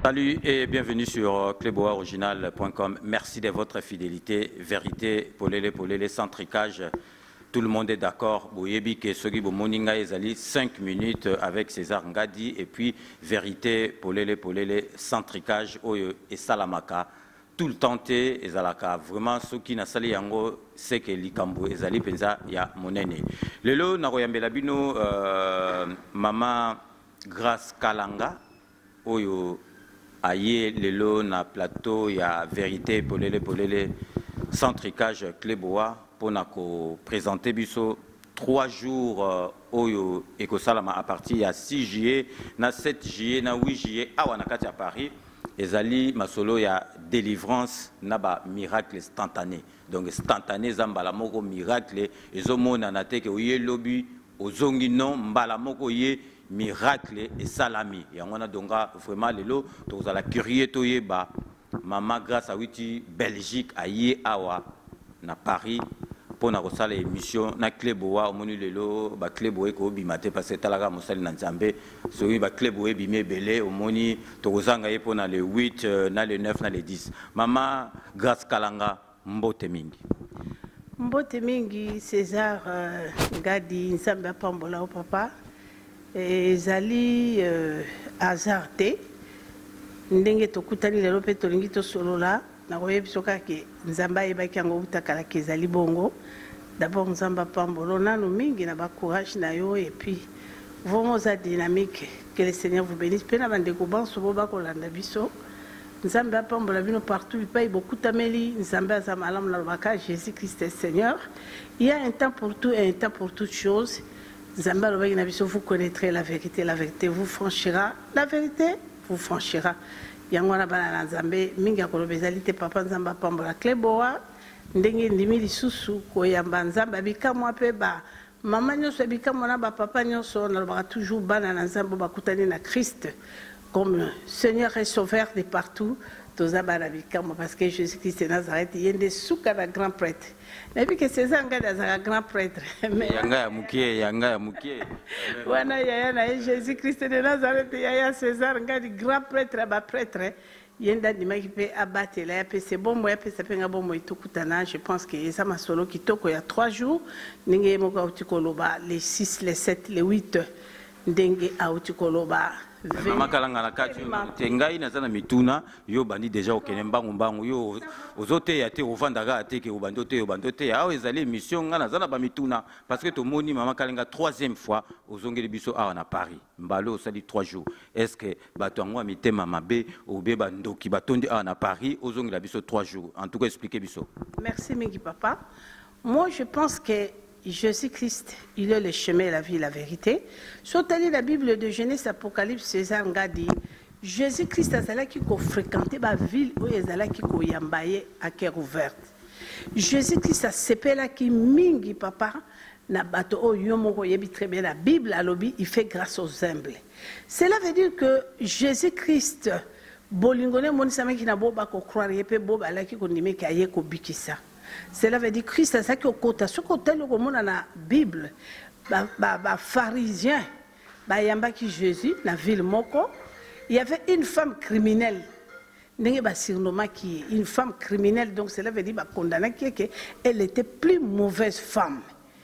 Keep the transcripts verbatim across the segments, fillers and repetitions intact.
Salut et bienvenue sur cléboa original point com. Merci de votre fidélité. Vérité, polélé, polélé, sans tricage. Tout le monde est d'accord. Boyebi ke sogi bo moninga ezali cinq minutes avec César Ngadi et puis vérité, polélé, polélé, sans tricage oyo et salamaka. Tout le temps te ezalaka vraiment ceux qui na sali yango c'est que likambo ezali penza ya monene. Lelo na koyambela bino euh, mama Grace Kalanga oyo aye lelo na plateau ya vérité polélé polélé sans tricage cléboa pour ko présenter biso trois jours euh, oyo ekosalama à partir ya six juillet na sept juillet na huit juillet awa na kati ya Paris ezali masolo ya délivrance na ba miracle instantané donc instantané za mbala moko miracle ezomona na te ke oye lobi ozongi non mbala moko ye miracle et salami et on a donc vraiment lelo tous à la curieux toyeba maman grâce à witi Belgique aye awa na Paris pour na kosala émission na cléboa omoni lelo ba cléboa ko bimate parce que talaga mosali na nzambe so ba cléboa bimé belé omoni tokozanga ye pona le huit na le neuf na le dix maman Grace Kalanga mbote mingi mbote mingi César euh, Ngadi nzambe apambola o papa ezali euh, hasardé ndenge tokutani lelo pe tolingi tosolola na koyebi soka ke nzamba yebaki yango utakala ke ezali bongo d'abord nzamba pambolo nanu mingi na ba courage na yo et puis vraiment za dynamique que le Seigneur vous bénisse pe na bandeko banso bo bakolanda biso nzamba pambola bino partout il paye beaucoup tameli nzamba za malamu na lobaka Jésus Christ est Seigneur. Il y a un temps pour tout et un temps pour toutes choses. Zamba lobaki na biso, vous connaîtrez la vérité, la vérité vous franchira, la vérité vous franchira. Yango na bana na Nzambe mingi akolobezali te papa Nzamba pambola cléboa ndenge ndimi lisusu koyamba Nzamba bikamwa pe ba mama nyonso bikamwa na ba papa nyonso na lobaka toujours bana na Nzambe bakutani na Christ comme Seigneur et Sauveur de partout. Tozabana bikamwa parce que Jésus Christ de Nazareth yende suka na grand prêtre. Et puis que César Ngadi azaka grand prêtre. Yanga ya mukie, yanga ya mukie. Wana yaya na Jésus Christ de Nazareth yaya César Ngadi grand prêtre ba prêtre. Yenda dimaki pe abatela ya pe c'est bon moya pe sapenga bon moya tukutana. Je pense que ça ma solo kitoko ya trois jours ndenge moko utikoloba les six les sept les huit ndenge utikoloba. Mama Kalanga na kati tengai na zana mituna yo bandi déjà okene mbangu mbangu yo ozote ya te ovandaka te ke obando te obando te awo ezali émission nga na zana ba mituna parce que to moni Mama Kalanga troisième fois ozongeli biso awa na Paris mbalo osali trois jours est-ce que bato ngwa mitema mabe obe bandoki batondi awa na Paris ozongela biso trois jours en tout cas expliquer biso. Merci Mingi papa. Moi je pense que Jésus-Christ, il est le chemin, la vie, la vérité. Surtout la Bible de Genèse, Apocalypse, César Ngadi, Jésus-Christ a cela qui fréquenté la ville où il a qui yambaye à cœur ouverte. Jésus-Christ a sepé là qui mingi papa na bato o yomoko yebi très bien la Bible à l'obi, il fait grâce aux humbles. Cela veut dire que Jésus-Christ bolingone monisame qui n'a pas ko croire yepe boba la qui kondime ki aye ko bikisa. Cela veut dire que Christ a ça qui au côté, ce côté le comment dans la Bible, bah bah bah pharisien, bah yamba qui Jésus, la ville Moko, il y avait une femme criminelle, n'est pas surnommée qui une femme criminelle, donc cela veut dire bah condamnée qui que elle était plus mauvaise femme.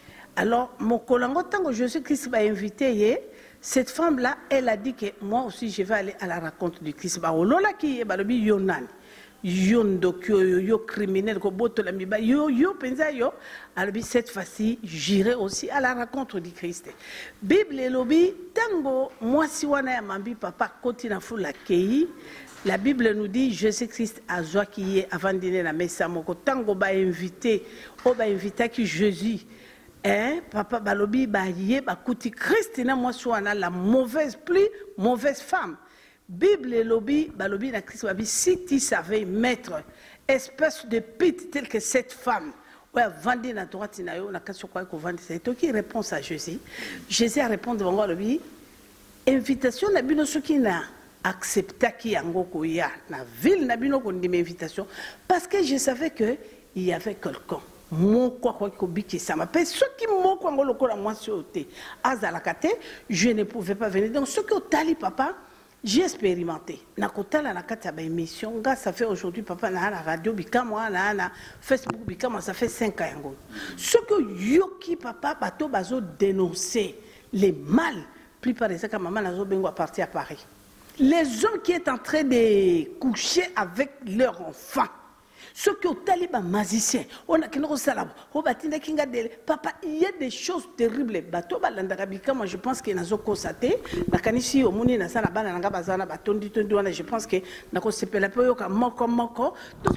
Alors mon colango tant que Jésus-Christ m'a invité, cette femme là, elle a dit que moi aussi je vais aller à la rencontre du Christ. Bah olola qui est bah le Yonan. Yondo yo yo criminel ko boto la miba yo yo penza yo alors cette fois-ci j'irai aussi à la rencontre du Christ. Bible et lobby tango moi si wana ya mambi papa continue fula kei la Bible nous dit Jésus-Christ a joie qui est avant dîner la messe moko tango ba invité o ba invité qui Jésus hein papa balobi ba yé ba kuti Christ na moi si wana la mauvaise plus mauvaise femme. Bible et lobby, balobi na Christ babi si tu savais mettre espèce de pite telle que cette femme ouais vendre na droite na yo na kaso quoi ko vendre c'est toi qui répond à Jésus. Jésus a répondu bango lobby invitation na bino soki na accepta ki yango ko ya na ville na bino ko ndime invitation parce que je savais que il y avait quelqu'un mon quoi quoi ko biki ça m'appelle ce qui mon quoi ngolo ko la moi sur te azalakate je ne pouvais pas venir donc ce que tali papa J'ai expérimenté. Nakotala na kati ya émission, ça fait aujourd'hui papa na la radio bikama na na Facebook bikama ça fait cinq ans yango. Ce que yoki papa bato bazo dénoncer les mal, plupart des cas maman nazo bengo à partir à Paris. Les hommes qui est en train de coucher avec leurs enfants. Ceux qui ont talibé magicien, on a qu'un salam, on a kinga de papa, il y a des choses terribles. Bato balandarabika, moi je pense qu'il y a des constaté. La canici au mouni na sana bana nanga bazana batondi tondi wana, je pense que na ko sepela pe yoka moko moko.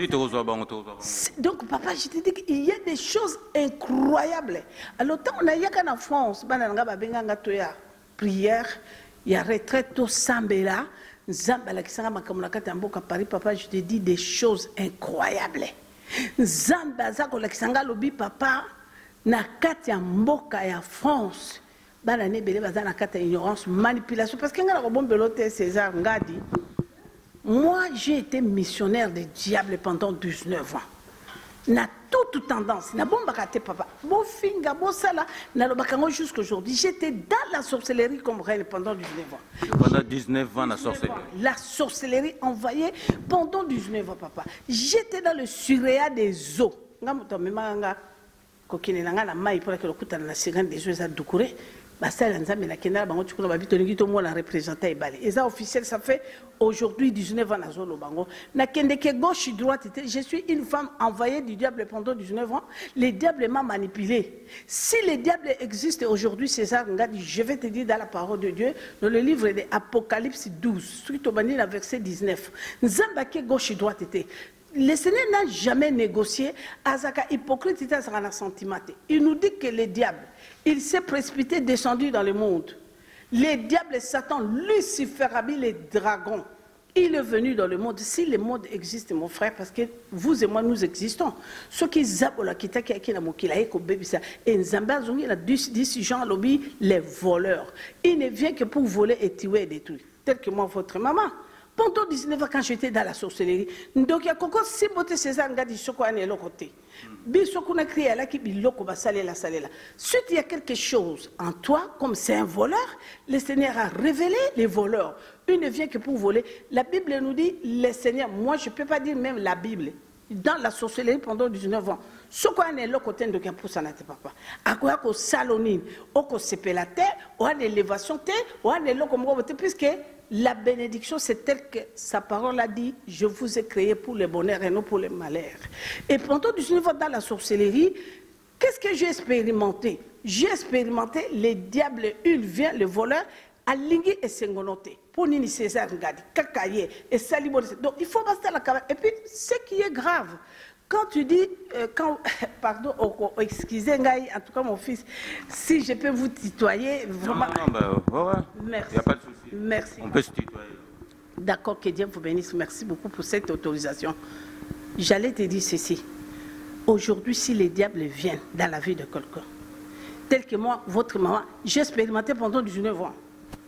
Donc papa, je te dis qu'il y a des choses incroyables. Alors tant on a yaka na France, bana nanga babenga ngatoya prière, il y a retraite au Sambela. Zamba kisanga makamuna kati mboka Paris papa, je te dis des choses incroyables. Zamba zako la kisanga lobi papa na kati mboka ya France bana ne bele bazana kati ignorance manipulation parce que ngala ko bombelote César ngadi. Moi j'ai été missionnaire des diables pendant dix-neuf ans. Na toute tendance, na bomba kate papa. Bon finga, bon sala, na lo bakango jusqu'aujourd'hui. J'étais dans la sorcellerie comme reine pendant dix-neuf ans. Pendant dix-neuf ans, la sorcellerie. La sorcellerie envoyée pendant dix-neuf ans, papa. J'étais dans le suréa des eaux. Ngamuto memanga kokine nanga na mai pour que le kuta na sirène des eaux à Doucouré. Basala nzambe na kenala bango tukuna babito ngi to mo la représenter ebale. Et ça officiel ça fait aujourd'hui dix-neuf ans na zolo bango. Na kendeke gauche droite, je suis une femme envoyée du diable pendant dix-neuf ans. Les diables m'ont manipulé. Si les diables existent aujourd'hui, César Ngadi, je vais te dire dans la parole de Dieu, dans le livre de Apocalypse douze, suite au bani la verset dix-neuf. Nzambake gauche droite était. Le Seigneur n'a jamais négocié. Azaka hypocrite, il nous dit que le diable, il s'est précipité, descendu dans le monde. Les diables, Satan, Lucifer, les dragons, il est venu dans le monde. Si le monde existe, mon frère, parce que vous et moi, nous existons. Ceux qui zabola kita qui qui na mokila eko bebisa et nzamba zongi la dix gens lobby les voleurs. Il ne vient que pour voler et tuer et détruire. Tel que moi, votre maman. Pendant dix-neuf ans, quand j'étais dans la sorcellerie, donc il y a encore si beauté César Ngadi Soko ane l'autre côté. Bisoko na crié là qui biloko ba salé la salé là. Suite il y a quelque chose en toi, comme c'est un voleur, le Seigneur a révélé les voleurs. Il ne vient que pour voler. La Bible nous dit, le Seigneur, moi je ne peux pas dire même la Bible. Dans la sorcellerie pendant dix-neuf ans, ce qu'on est là côté de pour ça n'était papa. À quoi qu'on salonine, au qu'on s'épelle terre, ou à l'élévation terre, ou à l'élo comme puisque la bénédiction c'est tel que sa parole a dit, je vous ai créé pour le bonheur et non pour le malheur. Et pendant dix-neuf ans dans la sorcellerie, qu'est-ce que j'ai expérimenté? J'ai expérimenté les diables, il vient le voleur. Alingi et Sengonoté, pour Nini César Ngadi, Kakaye et Salibo. Donc il faut rester la caméra. Et puis ce qui est grave, quand tu dis, euh, quand, pardon, oh, oh, excusez Ngaï, en tout cas mon fils, si je peux vous tutoyer, vraiment. Non, non, bah, ouais, ouais. Merci. Il n'y a pas de souci. Merci. On peut se tutoyer. D'accord, que Dieu vous bénisse. Merci beaucoup pour cette autorisation. J'allais te dire ceci. Aujourd'hui, si les diables viennent dans la vie de quelqu'un, tel que moi, votre maman, j'ai expérimenté pendant dix-neuf ans.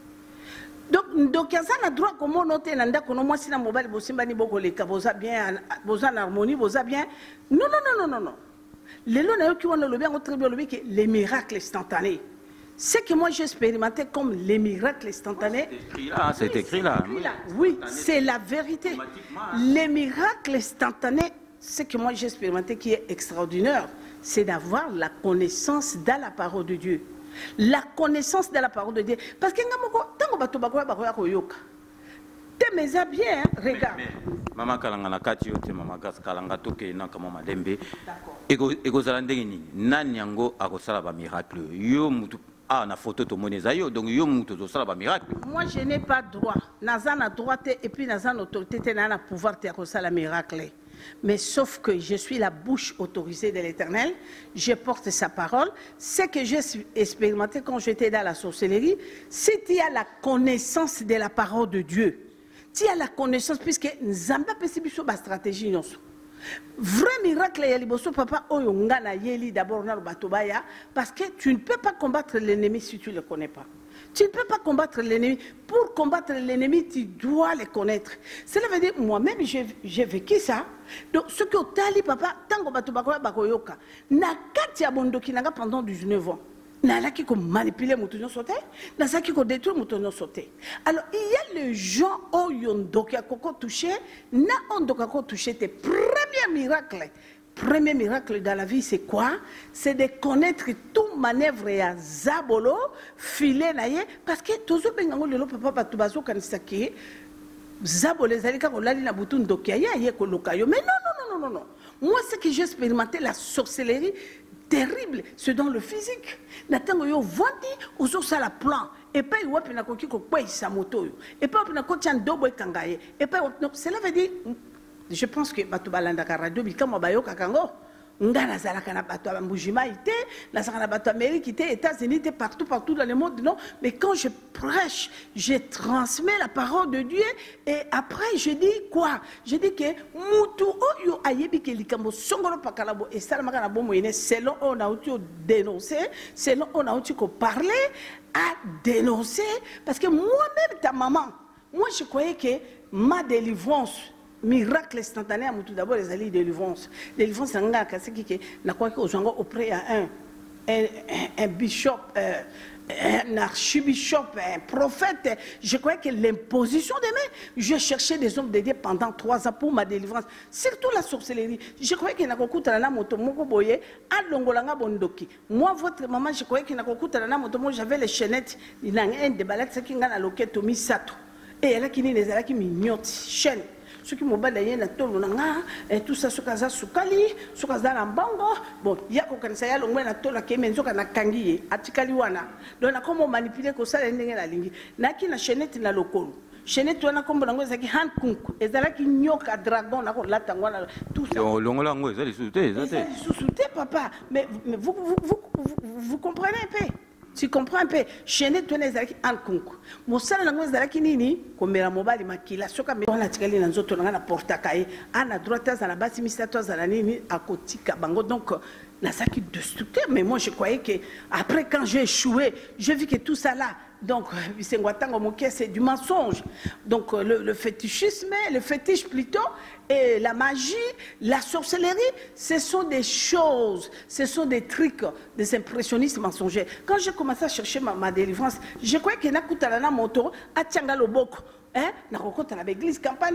Donc, donc, il y a un droit comme on note, moi, si la mobile, vous avez bien, vous avez harmonie, vous avez bien. Non, non, non, non, non. Les lois qui ont le bien, les miracles instantanés. Ce que moi j'ai expérimenté comme les miracles instantanés. C'est écrit là, c'est écrit là. Oui, c'est la vérité. Les miracles instantanés, ce que moi j'ai expérimenté qui est extraordinaire, c'est d'avoir la connaissance dans la parole de Dieu. La connaissance de la parole de Dieu. Parce que tant que tu vas yoka. Tu me bien, regarde. Maman kalangana kati yote mama gas kalanga toke na kama madembe. Ego ego zalande ni nani yango akosala ba miracle. Yo mutu ah na photo to moneza yo donc yo mutu to sala ba miracle. Moi je n'ai pas droit. Nazana droit et puis nazana autorité na na pouvoir te akosala miracle. Mais sauf que je suis la bouche autorisée de l'Éternel, je porte sa parole. Ce que j'ai expérimenté quand j'étais dans la sorcellerie, si tu as la connaissance de la parole de Dieu, tu as la connaissance, puisque Nzamba pesibiso ba stratégie nyonso. Vrai miracle ya liboso papa oyo ngana yeli d'abord na batobaya parce que tu ne peux pas combattre l'ennemi si tu ne le connais pas. Tu ne peux pas combattre l'ennemi. Pour combattre l'ennemi, tu dois le connaître. Cela veut dire, moi-même, j'ai vécu ça. Donc, ce que tu as dit, papa, tant que tu as dit, na kati ya bondoki nanga pendant dix-neuf ans. Nalaki ko manipuler moutonyo sauté, nasaki ko détruire moutonyo sauté. Alors il y a les gens oh yondoka koko touché, na ondoka ko touché tes premiers miracles. Premier miracle dans la vie, c'est quoi? C'est de connaître tout manœuvre et à zabolo, filer naie, parce que toujours bengango lelo papa patubazo kanisaki, zabolo les alika ko lali na butu ndokia ya ye ko lokayo. Mais non non non non non. Moi ce que j'ai expérimenté la sorcellerie terrible, c'est dans le physique. Natango yo vandi ozo sala plan et pas yo pena ko kiko kwa isa moto yo. Et pas pena ko tian dobo kangaye. Et pas donc cela veut dire je pense que bato balanda ka radio bikamo bayoka kango ngana zala kana bato mbujima ité la zala bato Amérique ité États-Unis ité partout partout dans le monde non mais quand je prêche je transmets la parole de Dieu et après je dis quoi je dis que mutu oyo ayebi ke likambo songolo pakalabo et ça makana bomo ine selon on a outi dénoncer selon on a outi ko parler à dénoncer parce que moi-même ta maman moi je croyais que ma délivrance miracle instantané à tout d'abord les alliés de délivrance délivrance c'est un cas qui n'a quoi que aux gens auprès à un un, un bishop euh, un archibishop un prophète je croyais que l'imposition des mains je cherchais des hommes dédiés pendant trois ans pour ma délivrance surtout la sorcellerie je croyais qu'il n'a qu'au coup de la moto moko boye à longolanga bondoki moi votre maman je croyais qu'il n'a qu'au coup de la moto moi j'avais les chaînettes il a un de balade c'est qui n'a la loquette au misato et elle a qui les a qui mignote chaîne ceux qui m'ont balayé na tolo na et tout ça sokaza sukali sokaza na mbango bon ya ko kanisa ya longwe na tolo ke menzo kana kangiye atikali wana donc na comment manipuler ko ça ndenge na lingi na ki na chaînette na lokolo chaînette wana kombo nango ezaki hand kunku ezala ki nyoka dragon na ko lata ngwana tout ça longola ngo ezali souté ezate souté papa mais, mais vous, vous, vous, vous, vous comprenez un peu. Tu comprends un peu? Chaîne toi les alaki en concours. Mon sala nango ezalaki nini? Komera mobali makila soka me wana tikali na nzoto na porta kaye ana droite za la basi misato za la nini akotika bango donc la saki destructeur mais moi je croyais que après quand j'ai échoué, j'ai vu que tout ça là donc c'est du mensonge. Donc le, le fétichisme, le fétiche plutôt, et la magie, la sorcellerie, ce sont des choses, ce sont des trucs, des impressionnistes mensongers. Quand j'ai commencé à chercher ma, ma délivrance, je croyais qu'il y a un moto à Tiangaloboko. Hein? Dans l'église, campagne,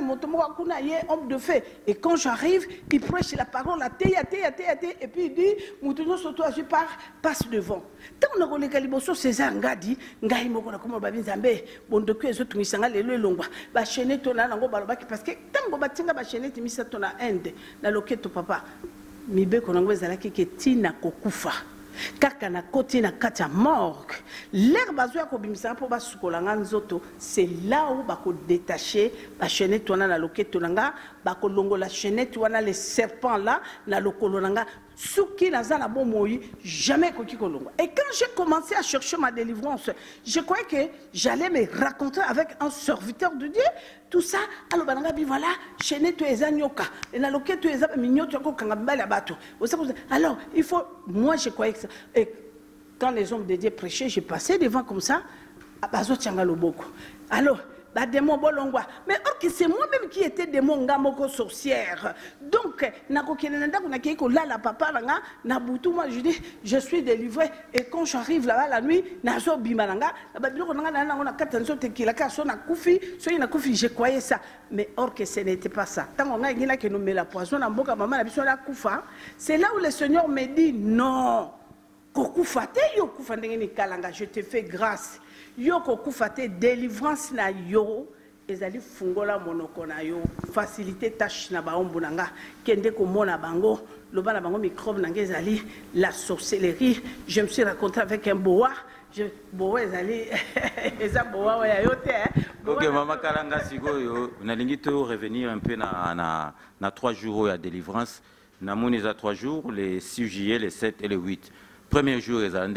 homme de fait. Et quand j'arrive, il prêche la parole, la thé, thé, thé, thé, et puis il dit, Moutono Soto, je pars, passe devant. Tant on a les caliboso, César Ngadi, Ngaï Mokona, comme Babin Zambé, bon, de quoi les autres misanga, les longwa, ba chaîne tona, nango balobaki, parce que tant qu'on batinga ba chaîne, timisa tona ende, la loquette papa, mibe konangwe zalaki ke tina kokufa. Kaka na koti na kati ya morgue l'air bazwa ko bimisa po basukolanga nzoto c'est là où bako détacher ba chaînette wana na loketo nanga bako longo la chaînette wana les serpents là na lokolo nanga suki naza na bomoyi jamais koki kolongo. Et quand j'ai commencé à chercher ma délivrance je croyais que j'allais me raconter avec un serviteur de Dieu tout ça alors bananga bi voilà chaînette eza nyoka et na loketo eza minyoto ko kanga mbala bato alors il faut moi je croyais que ça. Et quand les hommes de Dieu prêchaient j'ai passé devant comme ça à bazo tianga loboko alors la démon bolongwa mais or que c'est moi-même qui était démon ngamoko sorcière donc nako kenenda kuna kiko là la papa nga na butu moi je dis je suis délivré et quand j'arrive là-bas la nuit nazo bimalanga ba biloko nga na na katanzo tekila ka so na kufi so ina kufi je croyais ça mais or que ce n'était pas ça tant on a ngina que nous met la poison na mboka maman na biso la kufa c'est là où le Seigneur me dit non kokufa te yo kufa ndenge ni kalanga je te fais grâce yo kokufa te délivrance na yo ezali fungola monoko na yo facilité tâche na baombo nanga kende ko mona bango loba na bango microbe nanga ezali la sorcellerie je me suis rencontré avec un boa je boa ezali eza boa ya yo te OK maman Kalanga sikoyo nalingi to revenir un peu na na na trois jours ya délivrance na moni za trois jours les six juillet les sept et les huit. Premier jour,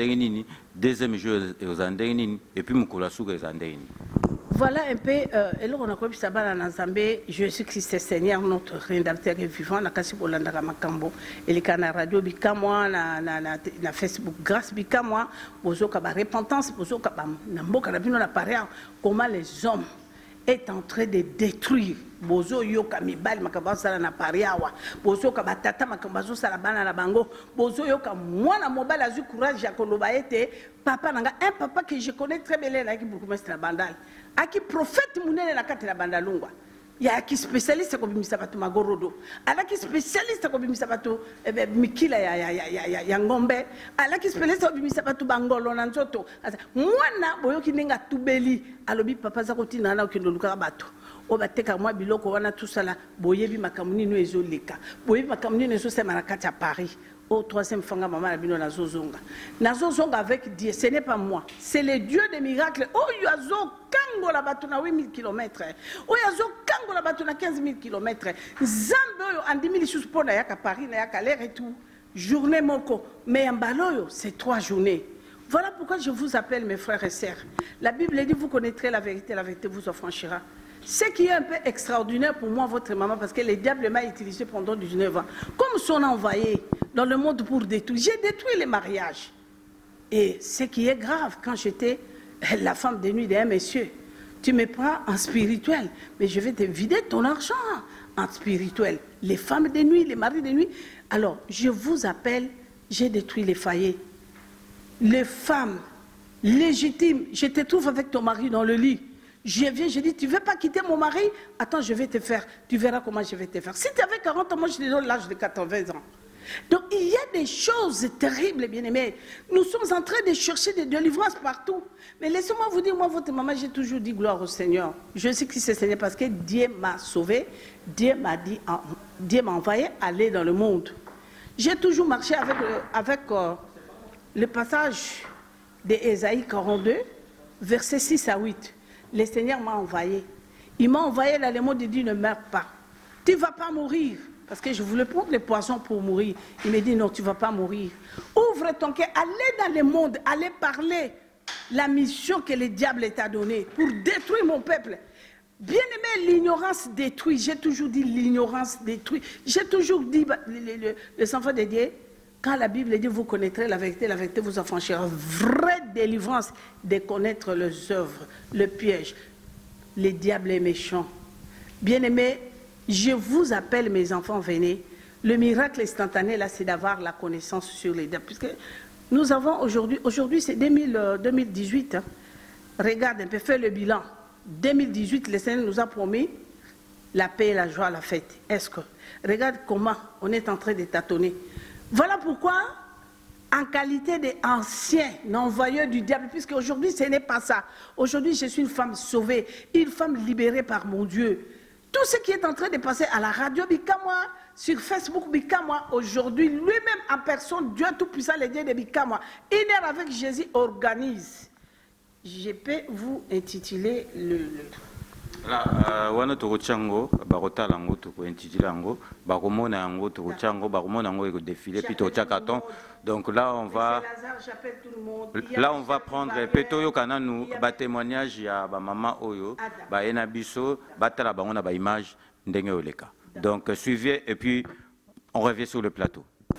deuxième jour, et puis voilà un peu, euh, on a compris ça dans Jésus-Christ Seigneur, notre rédempteur et vivant, na kasi bolanda makambo, et na radio bikamwa na na na Facebook grâce bikamwa, bozo ka ba repentance, bozo ka ba na mboka na bino na paria comment les hommes est en train de détruire. Bozo yoka mibali makambazo sala na pariawa. Bozo yoka batata makambazo sala bana na bango. Bozo yoka mwana mobali azu courage ya koloba ete papa nanga un papa que je connais très bien là qui bourgmestre na bandal. Aki prophète munene na kati na bandalungwa. Ya ki spécialiste ko bimisa batu magorodo. Ala ki spécialiste ko bimisa batu eh, mikila ya ya ya ya ya ngombe. Ala ki spécialiste ko bimisa batu bangolo na nzoto. Mwana boyoki ninga tubeli alobi papa za kotina na okendo luka batu. O bateka mwa biloko wana tout ça là boyebi makamuni no ezoleka. Boyebi makamuni no ezosema na kati ya Paris. Au troisième fanga maman la bino nazo zonga. Nazo zonga avec Dieu, ce n'est pas moi. C'est le Dieu des miracles. Oh yazo kango la batu na huit mille kilomètres. Oh yazo kango la batu na quinze mille kilomètres. Zambe oyo andi mili sous pona yaka Paris na yaka l'air et tout. Journée moko. Mais en baloyo, c'est trois journées. Voilà pourquoi je vous appelle mes frères et sœurs. La Bible dit vous connaîtrez la vérité, la vérité vous affranchira. Ce qui est un peu extraordinaire pour moi, votre maman, parce que le diable m'a utilisé pendant dix-neuf ans. Comme son envoyé dans le monde pour détruire, j'ai détruit les mariages. Et ce qui est grave, quand j'étais la femme de nuit d'un monsieur, tu me prends en spirituel, mais je vais te vider ton argent en spirituel. Les femmes de nuit, les maris de nuit. Alors, je vous appelle, j'ai détruit les foyers. Les femmes légitimes, je te trouve avec ton mari dans le lit. Je viens, je dis, tu ne veux pas quitter mon mari? Attends, je vais te faire. Tu verras comment je vais te faire. Si tu avais quarante ans, moi je te donne l'âge de quatre-vingts ans. Donc il y a des choses terribles, bien-aimés. Nous sommes en train de chercher des délivrances partout. Mais laissez-moi vous dire, moi, votre maman, j'ai toujours dit gloire au Seigneur. Je sais qui c'est le Seigneur parce que Dieu m'a sauvé. Dieu m'a dit, Dieu m'a envoyé aller dans le monde. J'ai toujours marché avec, avec euh, le passage d'Ésaïe quarante-deux, versets six à huit. Le Seigneur m'a envoyé. Il m'a envoyé là, le mot de Dieu ne meurt pas. Tu ne vas pas mourir. Parce que je voulais prendre les poisons pour mourir. Il me dit non, tu ne vas pas mourir. Ouvre ton cœur, allez dans le monde, allez parler la mission que le diable t'a donnée pour détruire mon peuple. Bien aimé, l'ignorance détruit. J'ai toujours dit l'ignorance détruit. J'ai toujours dit, les, les, les enfants de Dieu, quand la Bible dit vous connaîtrez la vérité, la vérité vous affranchira. Vraie délivrance de connaître les œuvres, le piège. Le diable est méchant. Bien-aimés, je vous appelle mes enfants, venez. Le miracle instantané là, c'est d'avoir la connaissance sur les diables. Puisque nous avons aujourd'hui, aujourd'hui c'est deux mille dix-huit. Hein. Regarde un peu, fais le bilan. deux mille dix-huit, le Seigneur nous a promis la paix, la joie, la fête. Est-ce que regarde comment on est en train de tâtonner. Voilà pourquoi, en qualité d'ancien envoyeur du diable, puisque aujourd'hui ce n'est pas ça. Aujourd'hui, je suis une femme sauvée, une femme libérée par mon Dieu. Tout ce qui est en train de passer à la radio Bikamwa, sur Facebook Bikamwa, aujourd'hui, lui-même en personne, Dieu Tout-Puissant, le Dieu de Bikamwa, une heure avec Jésus organise. Je peux vous intituler le... le Là, wana to chango barota lango to intitulé lango bakomona yango to chango bakomona yango eko défilé puis to chakaton. Donc là on va là on va prendre peto yo kana nous ba témoignage ya ba maman oyo ba ena biso batala bango na ba image ndenge oleka. Donc suivez et puis on revient sur le plateau.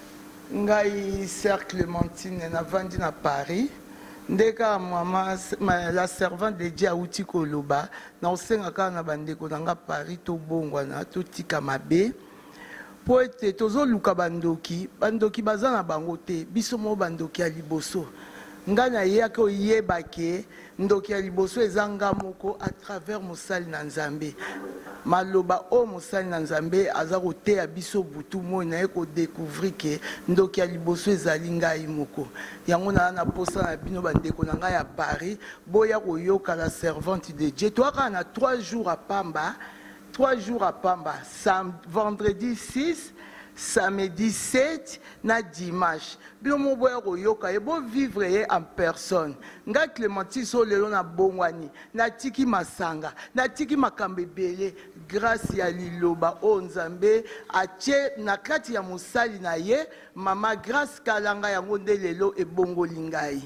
Ngai Sœur Clémentine na vandi na Paris. Ndeka maman la servante de Dieu auti koloba na osenga ka na bandeko nanga Paris to bongwa na to tika mabe po ete tozo luka bandoki bandoki baza na bango te biso mo bandoki ya liboso ngana yaka oyeba ke ndoki ya liboso ezanga moko à travers mosali na Nzambe maloba o mosali na Nzambe aza koteya biso butu mo na ye ko découvrir ke ndoki ya liboso ezali ngai moko yango na na posa na bino bandeko na ngai ya Paris boya koyoka la servante de Dieu toaka na trois jours à Pamba trois jours à Pamba sam vendredi six samedi sept na dimanche bilo mo boya koyoka e bo vivre en personne nga Clémentine so lelo na bongwani na tiki masanga na tiki makambe belé grâce ya liloba o Nzambe atie na kati ya mosali na ye mama grâce kalanga yango nde lelo e bongoli ngai.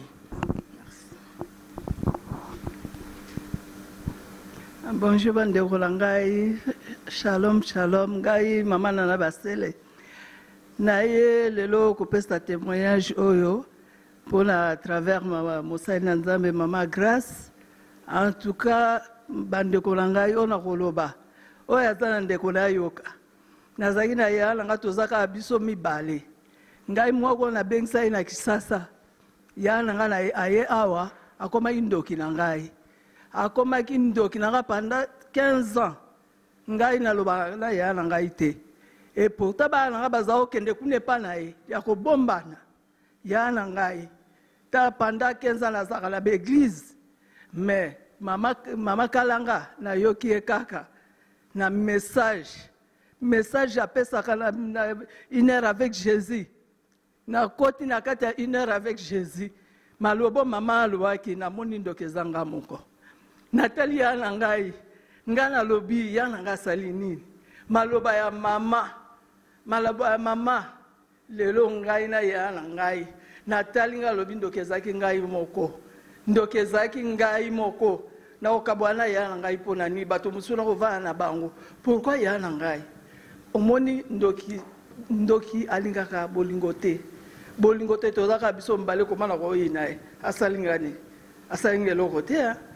Bonjour bande rolangai shalom shalom ngai mama nana basele naye lelo kopesa témoignage oyo pour à travers mama Moussa Nzambe mama grâce en tout cas bandeko na ngai ona koloba oyo ata na ndeko na yoka nazalaki na ye alanga tozaka biso mibale ngai moko nabengisa ye na Kisasa ya na ngai aye awa akomaki ndoki na ngai akomaki ndoki na ngai pendant quinze ans ngai naloba na ya na ngai te et pourtant bana nga baza okende kuna epa na ye ya kobombana ya na ngai ta pendant quinze ans nazalaka na baeglise mais mama, mama Kalanga na yoki ye kaka na message message apesaka na, na une heure avec Jésus na koti na kati ya une heure avec Jésus malobo mama alobaki namoni ndoki ezanga moko natali ya na ngai nga nalobi ya na ngai asali nini maloba ya mama maloba ya mama lelo ngai na ya na ngai natali nga lobi ndoki ezaki ngai moko ndoki ezaki ngai moko na okabwana ya na ngai pona ni bato musuna kovana na bango pourquoi ya na ngai omoni ndoki ndoki alingaka bolingo te bolingo te tozaka biso mbale komana ko yina e asalingani asalingelo kote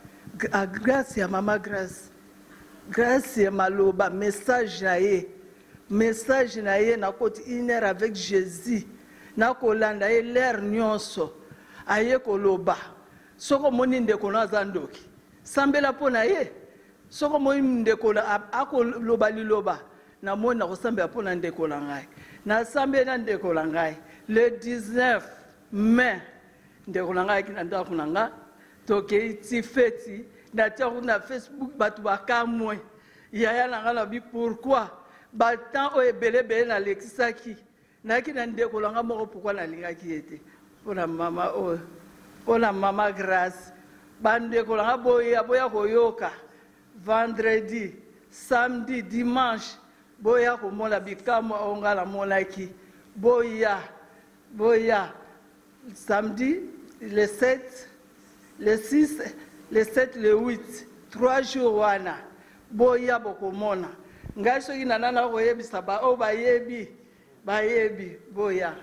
a grâce ya mama grâce grâce ya maloba message na ye message na ye na koti une heure avec Jésus na kolanda ye l'air nyonso aye koloba soko moni ndeko na zandoki sambela pona ye soko moni ndeko la akoloba liloba na mona kosambela pona ndeko la ngai na sambela ndeko la ngai le dix-neuf mai ndeko la ngai kinanda kunanga toke ti feti na tia na Facebook batu bakamwe yaya na ngala bi pourquoi ba temps o ebele bele na lekisaki na kina ndeko la ngamo pourquoi na lingaki ete pona mama o pona mama grâce bandeko la boya boya koyoka vendredi samedi dimanche boya ko mola bikamo ongala molaki boya boya samedi le sept le six le sept le huit trois jours wana boya bokomona ngai soki na nana koyebisa ba o bayebi bayebi boya.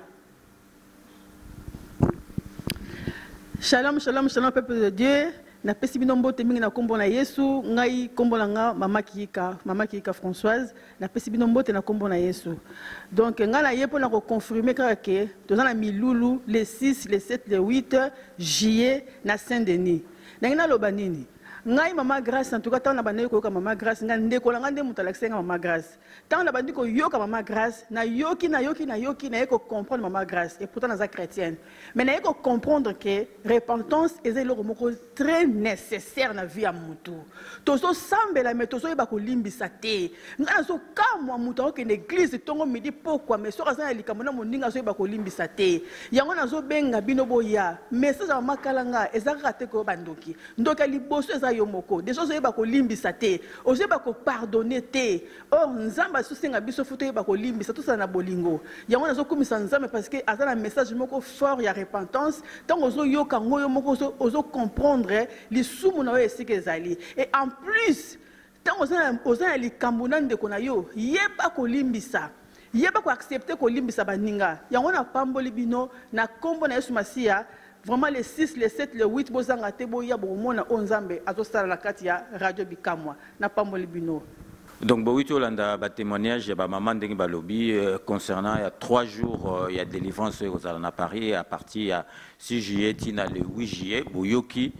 Shalom, shalom, shalom, peuple de Dieu. Na pesi bino mbote mingi na kombo na Yesu, ngai kombo na nga mama Kika, mama Kika Françoise, na pesi bino mbote na kombo na Yesu. Donc nga na yepo na ko confirmer kaka ke toza na milulu le six, le sept, le huit juillet na Saint-Denis. Na ngina loba nini? Ngai mama grâce en tout cas tant na bande ko yoka mama grâce nga ndeko la ngande mutalakse nga mama grâce. Tant na bande ko yoka mama grâce na yoki na yoki na yoki na eko comprendre mama grâce et pourtant na chrétienne. Mais na eko comprendre que repentance est le moko très nécessaire na vie ya mutu. Tozo sambela mais tozo yeba ko limbisa te. Nga so kamwa mutu ko na église tongo midi pourquoi mais so kaza likambo na moninga so yeba ko limbisa te. Yango na zo benga bino boya. Message ya mama Kalanga ezaka te ko bandoki. Ndoka liboso yomoko des choses yeba ko limbisa te ozeba ko pardonner te or nzamba susenga biso futo yeba ko limbisa tout ça na bolingo yango nazo komisa nzamba parce que azana message moko fort ya repentance tant ozo yoka ngoyo moko ozo comprendre les sumu na esike ezali et en plus tant ozana ozana likambo na ndeko na yo yeba ko limbisa yeba ko accepter ko limbisa baninga yango na pamboli bino na kombo na Yesu Masia. Vraiment les six, les sept, les huit, bozanga te boya bomona onzambe azosala la kati ya radio bikamwa na pamboli bino. Donc boito landa ba témoignage ba maman ndenge ba lobby concernant il y a trois jours il y a délivrance aux à Paris à partir à six juillet tina le huit juillet boyoki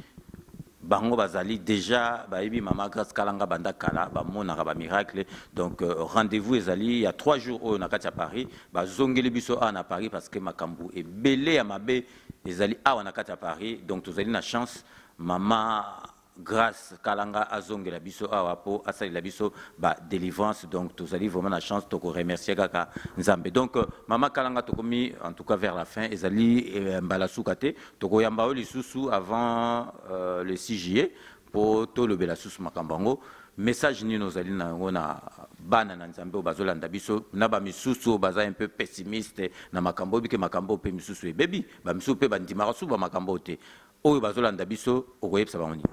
bango bazali déjà baebi mama grâce Kalanga banda kala ba mona ba miracle donc euh, rendez-vous ezali il y a trois jours au na kati à Paris ba zongeli biso a na Paris parce que makambu et belé ya mabe ezali awa na kati à Paris donc tozali na chance mama grâce Kalanga azongela biso awa po asali la biso ba délivrance donc tozali vraiment la chance to ko remercier kaka nzambe donc euh, mama Kalanga tokomi en tout cas vers la fin ezali euh, mbala sukate to ko yamba o lisusu avant euh, le six juillet po to le bela susu makambango message ni nozali na ngona bana na nzambe o bazolanda biso na ba misusu baza un peu pessimiste na makambo bike makambo pe misusu e baby ba misusu pe bandimaka su ba makambo te oyo bazolanda biso okoyebisa bangoni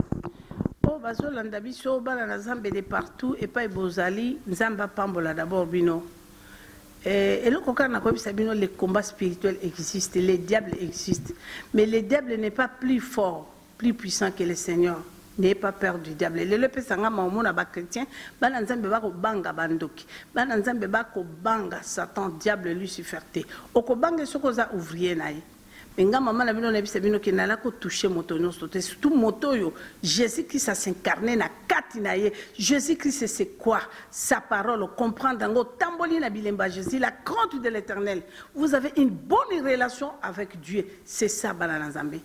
o bazolanda biso bana na nzambe de partout et pas bozali nzamba pambola d'abord bino et eloko kaka na koyebisa bino les combats spirituels existent les diables existent mais le diable n'est pas plus fort plus puissant que le Seigneur N'ayez pas peur du diable. Le lepe sanga mamona ba chrétien, bana nzambe ba ko banga bandoki. Bana nzambe ba ko banga Satan, diable, Lucifer te. Oko banga soko za ouvrier na ye. Nga maman na bino na bise bino ki nala ko toucher moto nyonso te. Surtout moto yo, Jésus Christ a s'incarné na kati na ye. Jésus Christ c'est quoi? Sa parole, comprendre dango tamboli na bilemba Jésus, la crainte de l'Éternel. Vous avez une bonne relation avec Dieu. C'est ça bana nzambe.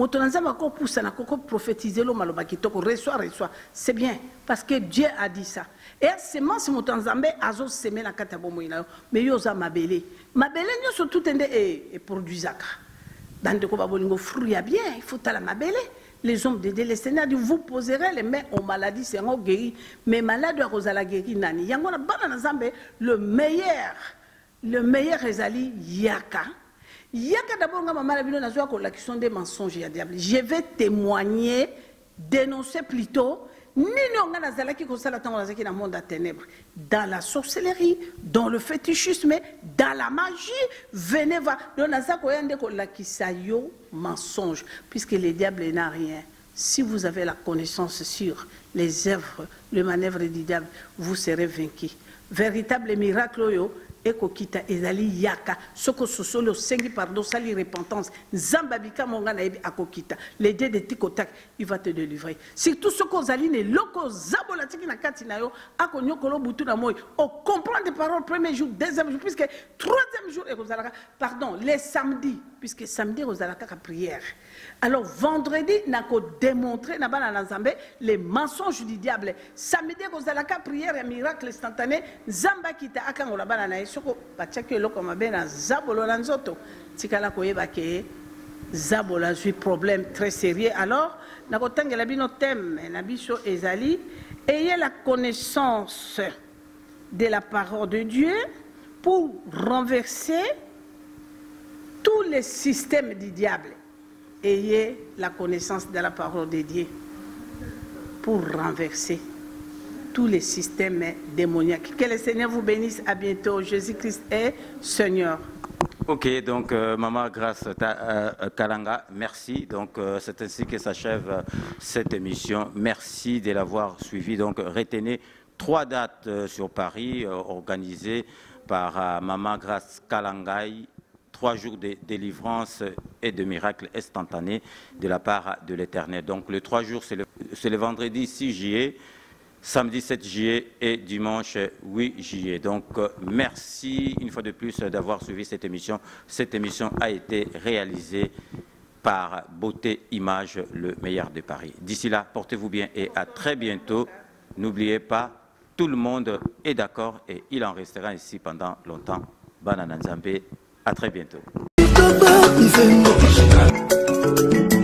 C'est bien, parce que Dieu a dit ça. Et c'est moi, c'est mon Tanzambé, Azo semé la katabomoina, mais yosa mabélé. Mabélé, nous sommes tout et produisaka. Dans de quoi bolingo fruit bien, il faut à la mabélé. Les hommes de Dieu, les Seigneurs disent, vous poserez les mains aux maladies, c'est un guéri. Mais malade, Rosala guéri, nani. Yangona banana Zambé, le meilleur, le meilleur Ezali, Yaka. Yaka d'abord qui sont des mensonges et diable. Je vais témoigner, dénoncer plutôt. Ni non qui dans le monde à ténèbres, dans la sorcellerie, dans le fétichisme, dans la magie, venez voir. Mensonge, puisque le diable n'a rien. Si vous avez la connaissance sur les œuvres, le manœuvre du diable, vous serez vaincu. Véritable miracle, eko kita ezali yaka soko sosolo sengi pardon sali repentance zambabika monga na ebi akokita les dieux de tikotak il va te délivrer surtout soko zali ne loko zabola tiki na kati na yo akonyokolo butu na moy o comprendre des paroles premier jour deuxième jour puisque troisième jour et rozalaka pardon les samedis puisque samedi rozalaka ka prière alors vendredi n'a ko démontrer na bana na Nzambe les mensonges du diable samedi rozalaka prière et miracle instantané zamba kita akangola bana na soko bachaki eloko mabe na zabolo na nzoto tikala koyeba ke zabola zui problème très sérieux alors nakotangela bino thème na biso ezali ayez la connaissance de la parole de Dieu pour renverser tous les systèmes du diable. Ayez la connaissance de la parole de Dieu pour renverser tous les systèmes démoniaques. Que le Seigneur vous bénisse. À bientôt. Jésus-Christ est Seigneur. Ok, donc euh, Maman Grace euh, Kalanga, merci. Donc euh, c'est ainsi que s'achève euh, cette émission. Merci de l'avoir suivi. Donc retenez trois dates euh, sur Paris euh, organisées par euh, Maman Grace Kalangai. Trois jours de délivrance et de miracles instantanés de la part de l'Éternel. Donc les trois jours, c'est le, le vendredi six juillet, samedi sept juillet et dimanche huit juillet. Donc euh, merci une fois de plus d'avoir suivi cette émission. Cette émission a été réalisée par Beauté Image, le meilleur de Paris. D'ici là, portez-vous bien et à très bientôt. N'oubliez pas, tout le monde est d'accord et il en restera ici pendant longtemps. Banana Nzambe. À très bientôt.